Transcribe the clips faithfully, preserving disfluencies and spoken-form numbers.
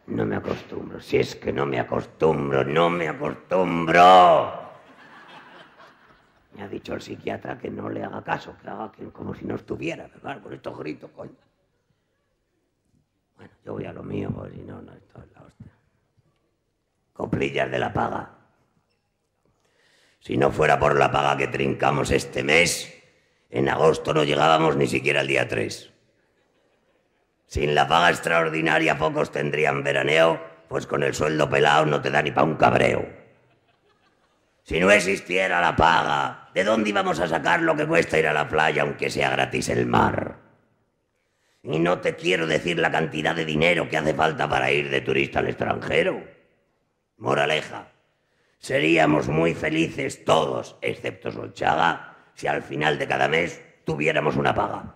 No me acostumbro, si es que no me acostumbro, no me acostumbro. Me ha dicho el psiquiatra que no le haga caso, que haga que, como si no estuviera, claro, con estos gritos, coño. Bueno, yo voy a lo mío, porque si no, no, esto es la hostia. Coplillas de la paga. Si no fuera por la paga que trincamos este mes, en agosto no llegábamos ni siquiera al día tres. Sin la paga extraordinaria pocos tendrían veraneo, pues con el sueldo pelado no te da ni pa' un cabreo. Si no existiera la paga, ¿de dónde íbamos a sacar lo que cuesta ir a la playa aunque sea gratis el mar? Y no te quiero decir la cantidad de dinero que hace falta para ir de turista al extranjero. Moraleja, seríamos muy felices todos, excepto Solchaga, si al final de cada mes tuviéramos una paga.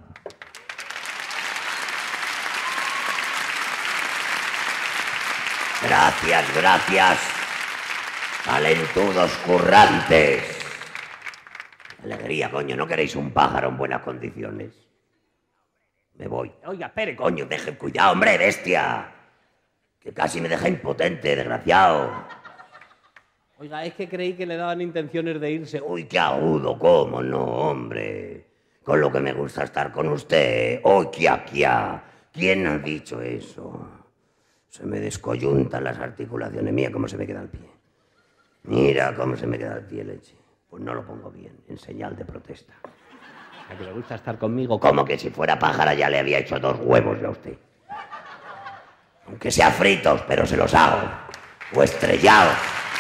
Gracias, gracias, talentudos currantes. Alegría, coño, ¿no queréis un pájaro en buenas condiciones? Me voy. Oiga, espere, coño, deje cuidado, hombre, bestia. Que casi me deja impotente, desgraciado. Oiga, es que creí que le daban intenciones de irse. Uy, qué agudo, cómo no, hombre. Con lo que me gusta estar con usted. ¡Oh, kia, kia! ¿Quién ha dicho eso? Se me descoyuntan las articulaciones. Mira cómo se me queda el pie. Mira cómo se me queda el pie, leche. Pues no lo pongo bien, en señal de protesta. ¿A que le gusta estar conmigo? Como que si fuera pájara ya le había hecho dos huevos yo a usted. Aunque sea fritos, pero se los hago. O estrellados.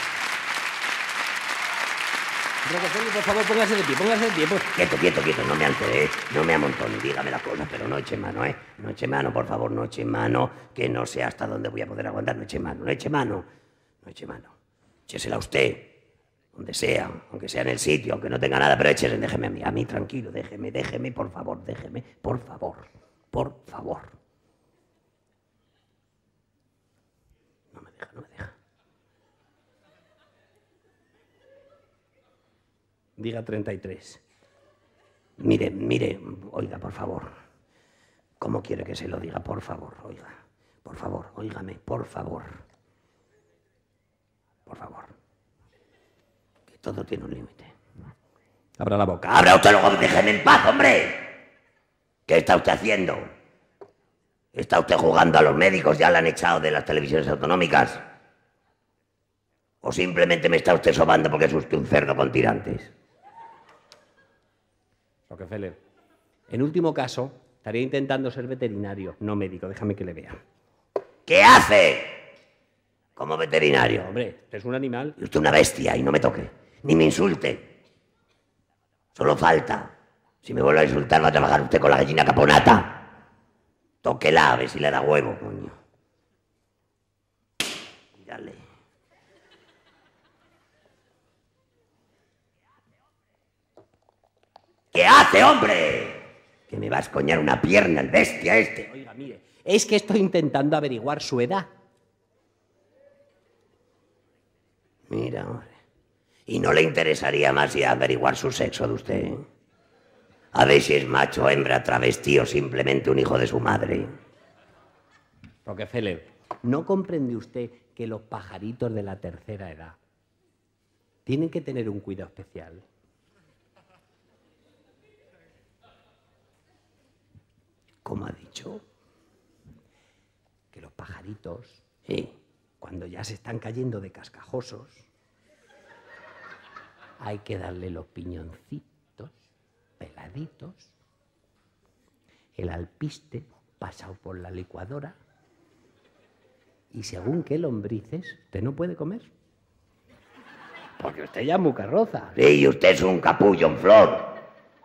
Rockefeller, por favor, póngase de pie, póngase de pie. Pues. Quieto, quieto, quieto, no me alteré, no me amontone, dígame la cosa, pero no eche mano, ¿eh? No eche mano, por favor, no eche mano, que no sé hasta dónde voy a poder aguantar, no eche mano, no eche mano, no eche mano. Échesela usted, donde sea, aunque sea en el sitio, aunque no tenga nada, pero échese, déjeme a mí, a mí tranquilo, déjeme, déjeme, por favor, déjeme, por favor, por favor. No me deja, no me deja. Diga treinta y tres. Mire, mire, oiga, por favor. ¿Cómo quiere que se lo diga? Por favor, oiga. Por favor, óigame, por favor. Por favor. Que todo tiene un límite. Abra la boca. ¡Abra usted luego! ¡Déjeme en paz, hombre! ¿Qué está usted haciendo? ¿Está usted jugando a los médicos? ¿Ya la han echado de las televisiones autonómicas? ¿O simplemente me está usted sobando porque es usted un cerdo con tirantes? Rockefeller, en último caso, estaría intentando ser veterinario, no médico. Déjame que le vea. ¿Qué hace? Como veterinario. Hombre, usted es un animal. Y usted una bestia, y no me toque. Ni me insulte. Solo falta. Si me vuelve a insultar, va a trabajar usted con la gallina caponata. Tóquela, a ver si le da huevo, coño. Mírale. ¿Qué hace, hombre? Que me va a escoñar una pierna el bestia este. Oiga, mire, es que estoy intentando averiguar su edad. Mira, hombre. ¿Y no le interesaría más ir a averiguar su sexo de usted? ¿Eh? A ver si es macho, hembra, travesti o simplemente un hijo de su madre. Rockefeller, ¿no comprende usted que los pajaritos de la tercera edad tienen que tener un cuidado especial? ¿Cómo ha dicho? Que los pajaritos, Sí. cuando ya se están cayendo de cascajosos, hay que darle los piñoncitos peladitos, el alpiste pasado por la licuadora y según qué lombrices usted no puede comer. Porque usted ya es muy carroza. Sí, y usted es un capullo en flor.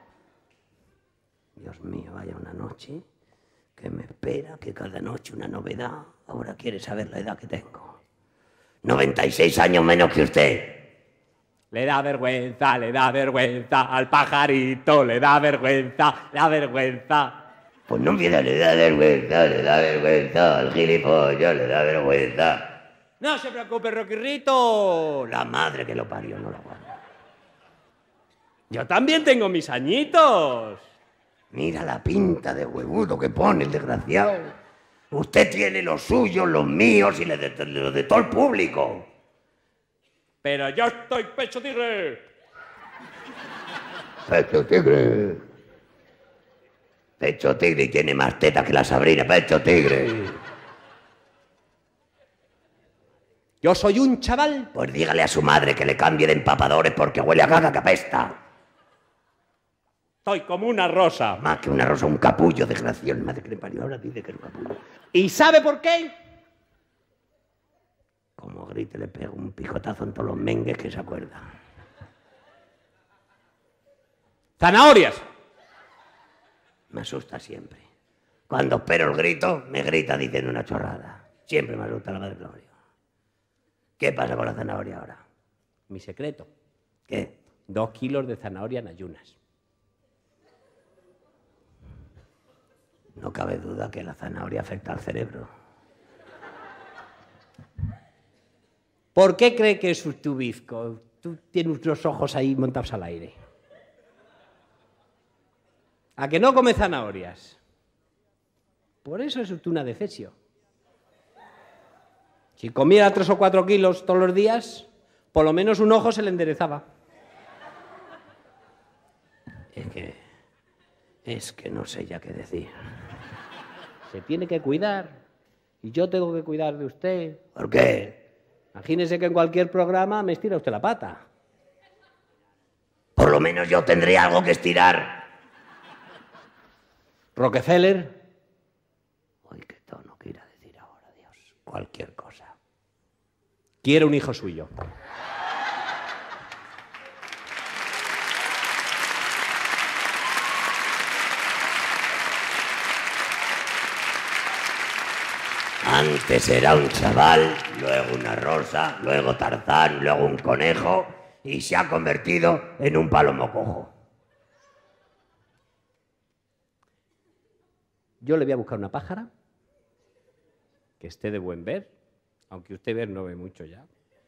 Dios mío, vaya una noche que me espera, que cada noche una novedad. Ahora quiere saber la edad que tengo. noventa y seis años menos que usted. Le da vergüenza, le da vergüenza al pajarito, le da vergüenza, le da vergüenza. Pues no empieza, le da vergüenza, le da vergüenza al gilipollas, le da vergüenza. No se preocupe, Roquirrito. La madre que lo parió no lo aguanta. Yo también tengo mis añitos. Mira la pinta de huevudo que pone el desgraciado. Usted tiene los suyos, los míos y los de, los de todo el público. Pero yo estoy pecho tigre. Pecho tigre. Pecho tigre y tiene más tetas que la Sabrina. Pecho tigre. Yo soy un chaval. Pues dígale a su madre que le cambie de empapadores porque huele a caca que apesta. Estoy como una rosa. Más que una rosa, un capullo, desgraciado. Madre que le parió, ahora dice que es un capullo. ¿Y sabe por qué? Como grite, le pego un picotazo en todos los mengues que se acuerda. ¡Zanahorias! Me asusta siempre. Cuando espero el grito, me grita diciendo una chorrada. Siempre me asusta la madre Gloria. ¿Qué pasa con la zanahoria ahora? Mi secreto. ¿Qué? Dos kilos de zanahoria en ayunas. No cabe duda que la zanahoria afecta al cerebro. ¿Por qué cree que es tu bizco? Tú tienes unos ojos ahí montados al aire. ¿A que no come zanahorias? Por eso es una defesio. Si comiera tres o cuatro kilos todos los días, por lo menos un ojo se le enderezaba. Es que... es que no sé ya qué decir. Se tiene que cuidar. Y yo tengo que cuidar de usted. ¿Por qué? Imagínese que en cualquier programa me estira usted la pata. Por lo menos yo tendré algo que estirar. Rockefeller. Uy, qué tono que irá a decir ahora, Dios. Cualquier cosa. Quiere un hijo suyo. Antes era un chaval, luego una rosa, luego Tarzán, luego un conejo y se ha convertido en un palomo cojo. Yo le voy a buscar una pájara que esté de buen ver, aunque usted ver no ve mucho ya.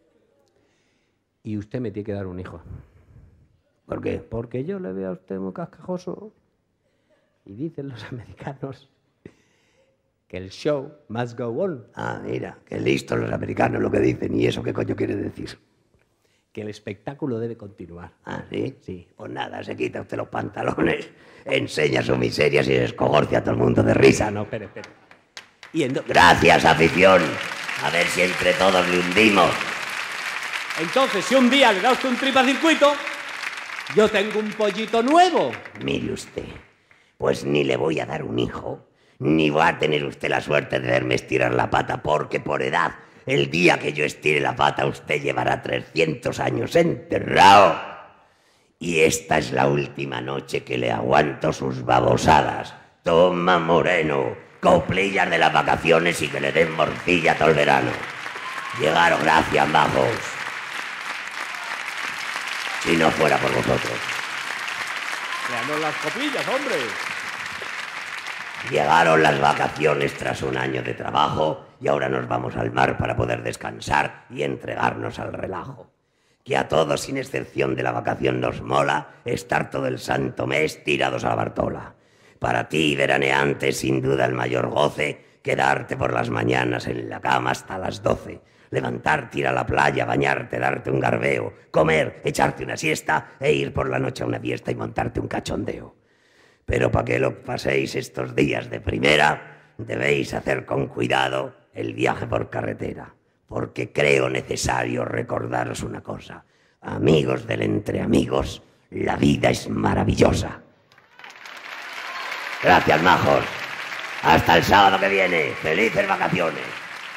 Y usted me tiene que dar un hijo. ¿Por qué? Porque yo le veo a usted muy cascajoso y dicen los americanos que el show must go on. Ah, mira, qué listos los americanos lo que dicen. ¿Y eso qué coño quiere decir? Que el espectáculo debe continuar. Ah, ¿sí? Sí. Pues nada, se quita usted los pantalones, enseña su miseria y se escogorcia a todo el mundo de risa. No, espere, espere. Y endo- Gracias, afición. A ver si entre todos le hundimos. Entonces, si un día le da usted un tripacircuito, yo tengo un pollito nuevo. Mire usted, pues ni le voy a dar un hijo, ni va a tener usted la suerte de verme estirar la pata, porque por edad, el día que yo estire la pata, usted llevará trescientos años enterrado. Y esta es la última noche que le aguanto sus babosadas. Toma, moreno, coplillas de las vacaciones y que le den morcilla todo el verano. Llegaron, gracias, majos. Si no fuera por vosotros. Veamos las coplillas, hombre. Llegaron las vacaciones tras un año de trabajo y ahora nos vamos al mar para poder descansar y entregarnos al relajo. Que a todos, sin excepción de la vacación, nos mola estar todo el santo mes tirados a la Bartola. Para ti, veraneante, sin duda el mayor goce, quedarte por las mañanas en la cama hasta las doce. Levantarte, ir a la playa, bañarte, darte un garbeo, comer, echarte una siesta e ir por la noche a una fiesta y montarte un cachondeo. Pero para que lo paséis estos días de primera, debéis hacer con cuidado el viaje por carretera, porque creo necesario recordaros una cosa. Amigos del entre amigos, la vida es maravillosa. Gracias, majos. Hasta el sábado que viene. ¡Felices vacaciones!